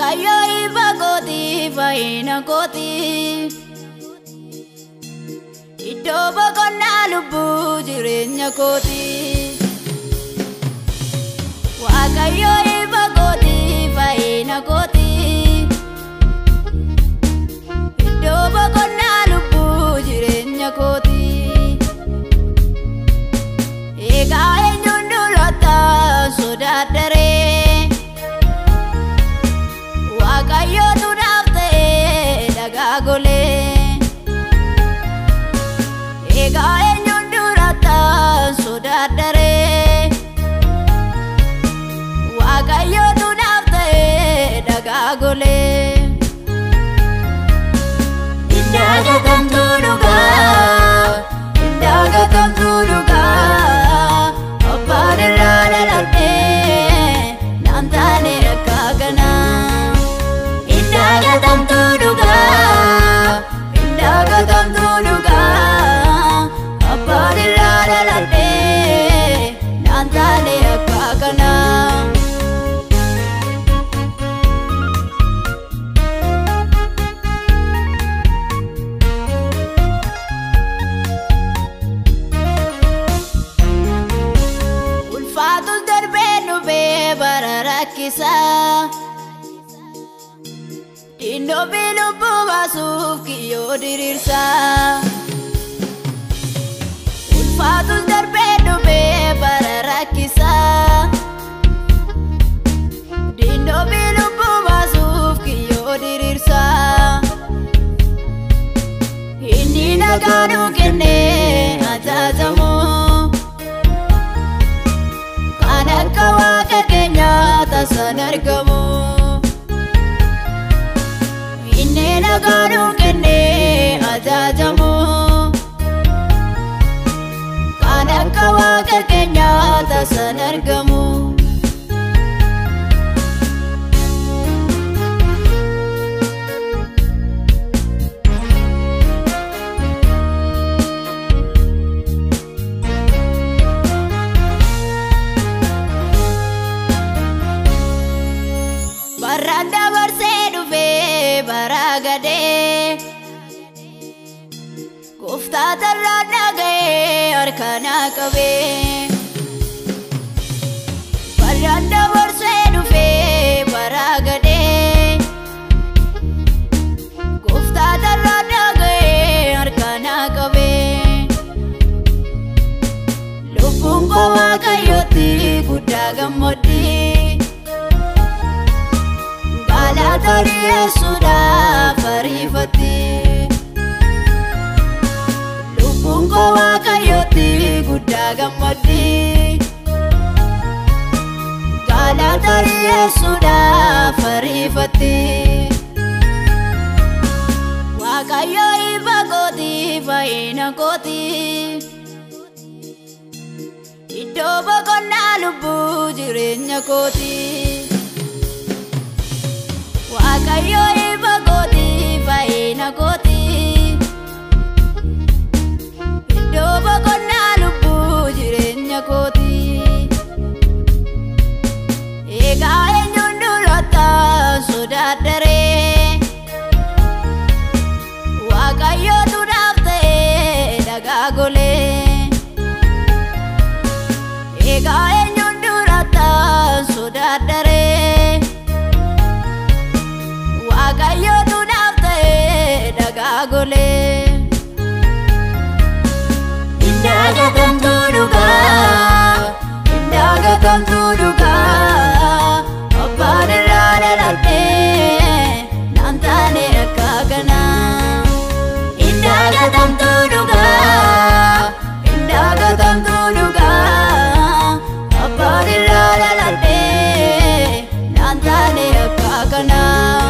Waaqayyo ifa kooti fayyina kooti iddoo boqonnaa lubbuu jireenya kooti. Waaqayyo ifa kooti fayyina kooti iddoo boqonnaa lubbuu jireenya kooti. Egaa eenyuun dullota sodaaddaree Waaqayyotu naaf ta'e dhagaa golee. Egaa eenyuun dullota sodaaddaree Waaqayyotu naaf ta'e dhagaa golee. Indagatamtuu dhugaa indagatamtuu dhugaa abbaan irraa dhaladhee naan taane akka kanaa. Indagatamtuu dhugaa indagatamtuu dhugaa abbaan irraa dhaladhee naan taane akka kanaa. Ulfaatus darbee dhufee bara rakkisaa Dindobii lubbuu baasuuf kiyyoo diriirsaa. Ulfaatus darbee dhufee bara rakkisaa Dindobii lubbuu baasuuf kiyyoo diriirsaa. Inni nagaa nuu kennee ajaajamu kan akka Waaqa keenyaa tasan argamu. Inni nagaa nuu kennee ajaajamu kan akka Waaqa keenyaa tasan argamu. Barraan dabarsee dhufee bara gadee Gooftaa tarraan dhaga'ee harka naa qabee. Barraan dabarsee dhufee bara gadee Gooftaa tarraan dhaga'ee harka naa qabee. Lubbuun koo Waaqayyootti guddaa gammaddi Galatarii Yesuudhaaf ariifatti. Lubbuun koo Waaqayyootti guddaa gammaddi Galatarii Yesuudhaaf ariifatti. Waaqayyo ifa kooti fayyina kooti iddoo boqonnaa lubbuu jireenya kooti. Waaqayyo ifa kooti fayyina kooti iddoo boqonnaa lubbuu jireenya kooti. Egaa eenyuun dullota sodaaddaree Waaqayyotu naaf ta'e dhagaa golee. Egaa eenyuun dullota sodaaddaree Waaqayyotu naaf ta'e dhagaa golee. Indagatamtuu dhugaa indagatamtuu dhugaa abbaan irraa dhaladhee naan taane akka kanaa. Indagatamtuu dhugaa indagatamtuu dhugaa abbaan irraa dhaladhee naan taane akka kanaa.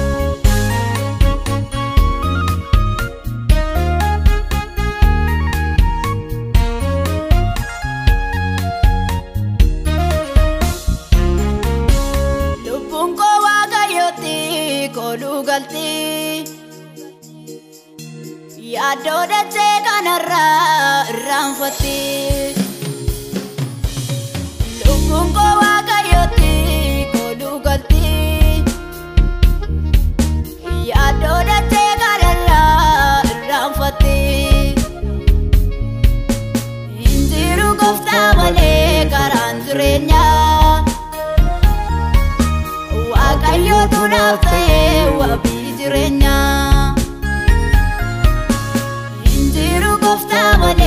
Lubbuun koo Waaqayyootti kooluu galti yaaddoo dachee kanarraa irraanfatti. Lubbuun koo Waaqayyootti kooluu galti tunaaf ta'e wabii jireenyaa. Injiru gooftaa